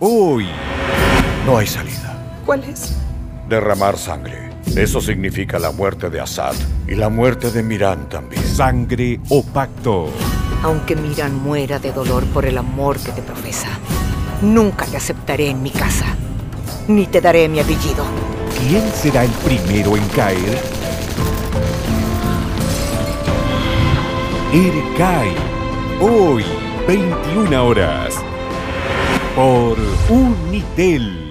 hoy. No hay salida. ¿Cuál es? Derramar sangre. Eso significa la muerte de Assad y la muerte de Miran también. Sangre o pacto. Aunque Miran muera de dolor por el amor que te profesa, nunca te aceptaré en mi casa, ni te daré mi apellido. ¿Quién será el primero en caer? Ercai, hoy, 21 horas, por Unitel.